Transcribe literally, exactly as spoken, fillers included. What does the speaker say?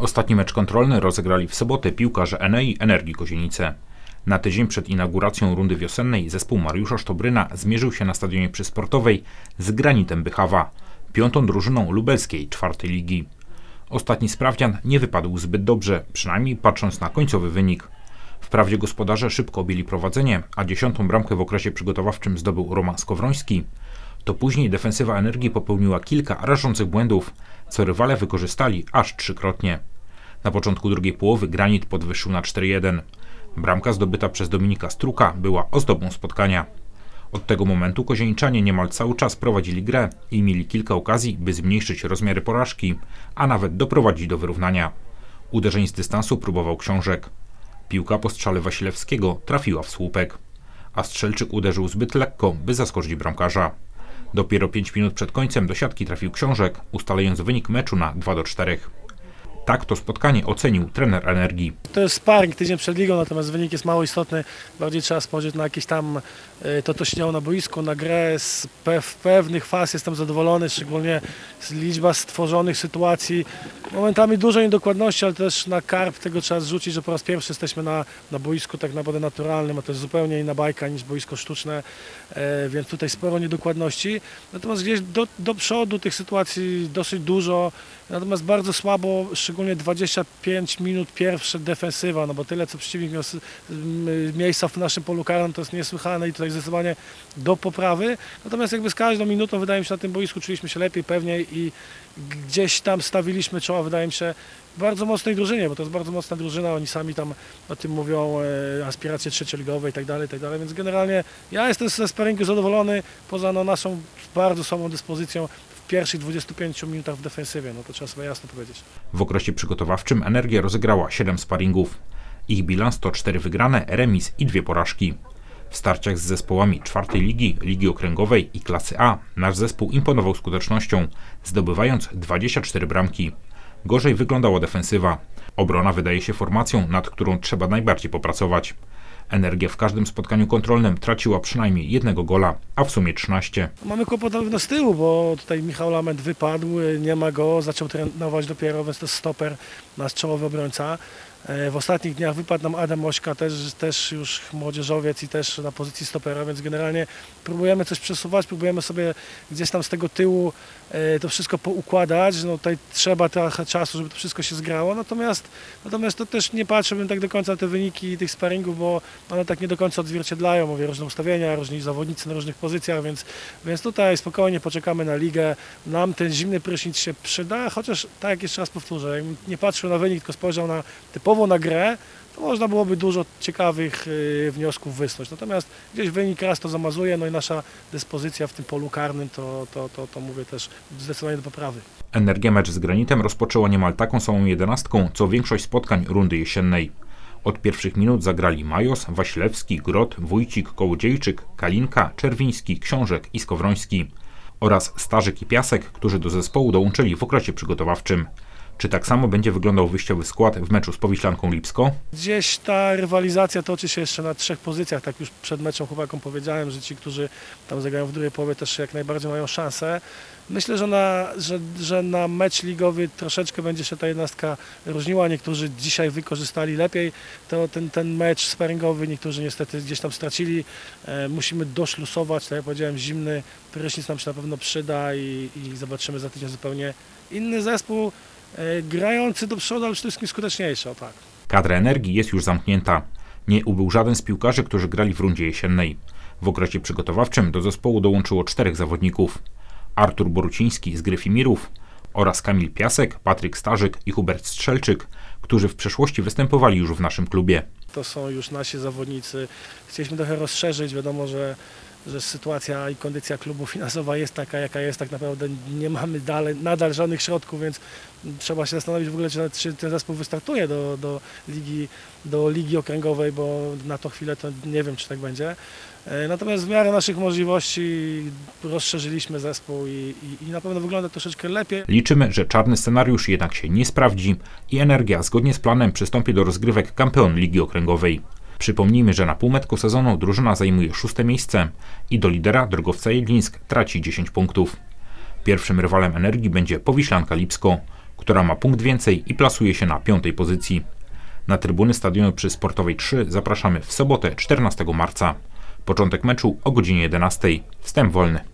Ostatni mecz kontrolny rozegrali w sobotę piłkarze Enei Energii Kozienice. Na tydzień przed inauguracją rundy wiosennej zespół Mariusza Sztobryna zmierzył się na stadionie Przysportowej z Granitem Bychawa, piątą drużyną lubelskiej czwartej ligi. Ostatni sprawdzian nie wypadł zbyt dobrze, przynajmniej patrząc na końcowy wynik. Wprawdzie gospodarze szybko objęli prowadzenie, a dziesiątą bramkę w okresie przygotowawczym zdobył Roman Skowroński, to później defensywa Energii popełniła kilka rażących błędów, co rywale wykorzystali aż trzykrotnie. Na początku drugiej połowy Granit podwyższył na cztery jeden. Bramka zdobyta przez Dominika Struka była ozdobą spotkania. Od tego momentu kozieniczanie niemal cały czas prowadzili grę i mieli kilka okazji, by zmniejszyć rozmiary porażki, a nawet doprowadzić do wyrównania. Uderzeń z dystansu próbował Książek. Piłka po strzale Wasilewskiego trafiła w słupek, a Strzelczyk uderzył zbyt lekko, by zaskoczyć bramkarza. Dopiero pięć minut przed końcem do siatki trafił Książek, ustalając wynik meczu na dwa do czterech. Tak to spotkanie ocenił trener Energii. To jest sparring tydzień przed ligą, natomiast wynik jest mało istotny. Bardziej trzeba spojrzeć na jakieś tam to, co się działo na boisku, na grę. Z pew, pewnych faz jestem zadowolony, szczególnie z liczba stworzonych sytuacji. Momentami dużo niedokładności, ale też na karb tego trzeba zrzucić, że po raz pierwszy jesteśmy na, na boisku tak naprawdę naturalnym, a to jest zupełnie inna bajka niż boisko sztuczne, e, więc tutaj sporo niedokładności. Natomiast gdzieś do, do przodu tych sytuacji dosyć dużo, natomiast bardzo słabo, szczególnie dwadzieścia pięć minut pierwsze defensywa, no bo tyle co przeciwnik miał miejsca w naszym polu karnym, to jest niesłychane i tutaj zdecydowanie do poprawy. Natomiast jakby z każdą minutą wydaje mi się na tym boisku czuliśmy się lepiej, pewniej i gdzieś tam stawiliśmy czoła, wydaje mi się, bardzo mocnej drużynie, bo to jest bardzo mocna drużyna, oni sami tam o tym mówią, e, aspiracje trzecioligowe i tak dalej, i tak dalej, więc generalnie ja jestem ze sparingu zadowolony, poza no, naszą bardzo słabą dyspozycją w pierwszych dwudziestu pięciu minutach w defensywie, no to trzeba sobie jasno powiedzieć. W okresie przygotowawczym Energia rozegrała siedem sparingów. Ich bilans to cztery wygrane, remis i dwie porażki. W starciach z zespołami czwartej ligi, ligi okręgowej i klasy A nasz zespół imponował skutecznością, zdobywając dwadzieścia cztery bramki. Gorzej wyglądała defensywa. Obrona wydaje się formacją, nad którą trzeba najbardziej popracować. Energia w każdym spotkaniu kontrolnym traciła przynajmniej jednego gola, a w sumie trzynaście. Mamy kłopot na z tyłu, bo tutaj Michał Lament wypadł, nie ma go, zaczął trenować dopiero, więc to jest stoper, nasz czołowy obrońca. W ostatnich dniach wypadł nam Adam Ośka, też, też już młodzieżowiec i też na pozycji stopera, więc generalnie próbujemy coś przesuwać, próbujemy sobie gdzieś tam z tego tyłu to wszystko poukładać. No tutaj trzeba trochę czasu, żeby to wszystko się zgrało, natomiast, natomiast to też nie patrzyłbym tak do końca na te wyniki tych sparingów, bo one tak nie do końca odzwierciedlają, mówię, różne ustawienia, różni zawodnicy na różnych pozycjach, więc, więc tutaj spokojnie poczekamy na ligę. Nam ten zimny prysznic się przyda, chociaż tak jak jeszcze raz powtórzę, jakbym nie patrzył na wynik, tylko spojrzał na typowo na grę, to można byłoby dużo ciekawych y, wniosków wysnuć. Natomiast gdzieś wynik raz to zamazuje, no i nasza dyspozycja w tym polu karnym to, to, to, to mówię też zdecydowanie do poprawy. Energia mecz z Granitem rozpoczęła niemal taką samą jedenastką, co większość spotkań rundy jesiennej. Od pierwszych minut zagrali Majos, Wasilewski, Grot, Wójcik, Kołodziejczyk, Kalinka, Czerwiński, Książek i Skowroński oraz Starzyk i Piasek, którzy do zespołu dołączyli w okresie przygotowawczym. Czy tak samo będzie wyglądał wyjściowy skład w meczu z Powiślanką Lipsko? Gdzieś ta rywalizacja toczy się jeszcze na trzech pozycjach. Tak już przed meczem chłopakom powiedziałem, że ci, którzy tam zagrają w drugiej połowie, też jak najbardziej mają szansę. Myślę, że na, że, że na mecz ligowy troszeczkę będzie się ta jednostka różniła. Niektórzy dzisiaj wykorzystali lepiej to ten, ten mecz sparingowy, niektórzy niestety gdzieś tam stracili. E, musimy doszlusować, tak jak powiedziałem, zimny prysznic nam się na pewno przyda i, i zobaczymy za tydzień zupełnie inny zespół. Grający do przodu, ale przede wszystkim skuteczniejszy, o tak. Kadra Energii jest już zamknięta. Nie ubył żaden z piłkarzy, którzy grali w rundzie jesiennej. W okresie przygotowawczym do zespołu dołączyło czterech zawodników. Artur Boruciński z Gryfimirów oraz Kamil Piasek, Patryk Starzyk i Hubert Strzelczyk, którzy w przeszłości występowali już w naszym klubie. To są już nasi zawodnicy. Chcieliśmy trochę rozszerzyć, wiadomo, że że sytuacja i kondycja klubu finansowa jest taka, jaka jest, tak naprawdę nie mamy dalej, nadal żadnych środków, więc trzeba się zastanowić w ogóle, czy, czy ten zespół wystartuje do, do, ligi, do ligi okręgowej, bo na tą chwilę to nie wiem, czy tak będzie. Natomiast w miarę naszych możliwości rozszerzyliśmy zespół i, i, i na pewno wygląda troszeczkę lepiej. Liczymy, że czarny scenariusz jednak się nie sprawdzi i Energia zgodnie z planem przystąpi do rozgrywek Kampeon Ligi Okręgowej. Przypomnijmy, że na półmetku sezonu drużyna zajmuje szóste miejsce i do lidera Drogowca Jedlińsk traci dziesięć punktów. Pierwszym rywalem Energii będzie Powiślanka Lipsko, która ma punkt więcej i plasuje się na piątej pozycji. Na trybuny stadionu przy Sportowej trzy zapraszamy w sobotę czternastego marca. Początek meczu o godzinie jedenastej. Wstęp wolny.